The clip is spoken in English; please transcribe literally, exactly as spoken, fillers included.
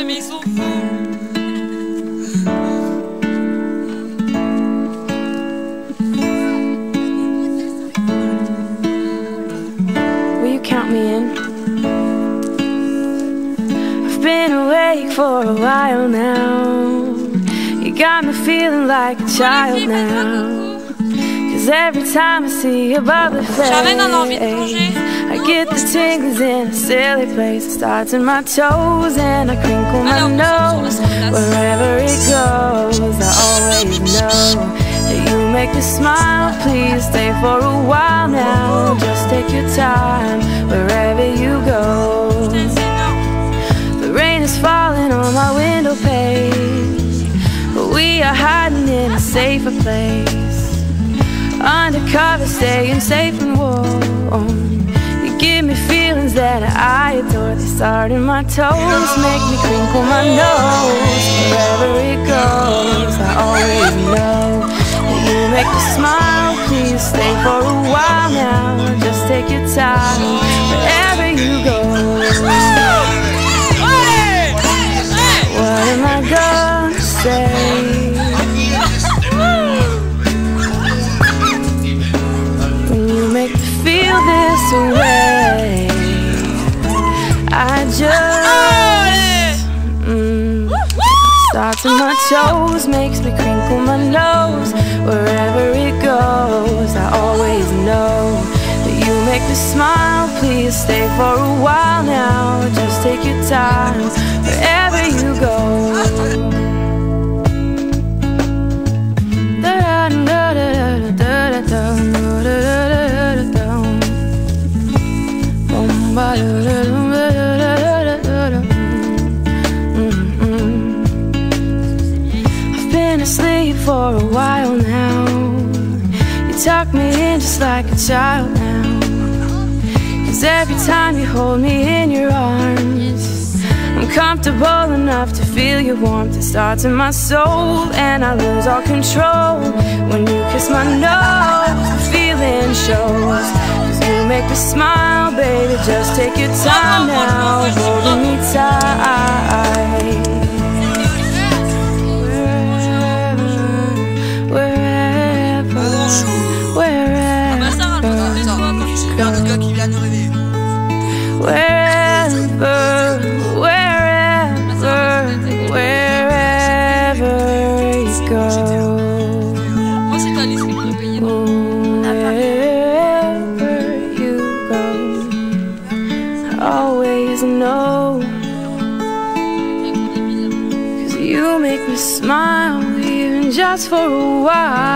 Ouais, mais ils sont fous. Will you count me in? I've been awake for a while now. You got me feeling like a child now. Cause every time I see your bubbly face, I get the tingles in a silly place. It starts in my toes and I crinkle my nose. Wherever it goes, I always know that you make me smile. Please stay for a while now. Just take your time wherever you go. The rain is falling on my window pane, but we are hiding in a safer place. Undercover, staying safe and warm. You give me feelings that I adore. They start in my toes, make me crinkle my nose. Wherever it goes, I always know that you make me smile. Please stay for a while now. Just take your time wherever you go. What am I gonna say? This way, I just mm, starts in my toes, makes me crinkle my nose. Wherever it goes, I always know that you make me smile. Please stay for a while now. Just take your time wherever you go. I've been asleep for a while now. You tuck me in just like a child now. Cause every time you hold me in your arms, I'm comfortable enough to feel your warmth. It starts in my soul and I lose all control. When you kiss my nose, the feeling shows. You make me smile, baby, just take your time now, holding me tight. Wherever, wherever, wherever, wherever, wherever, wherever you go. Always know, cause you make me smile, even just for a while.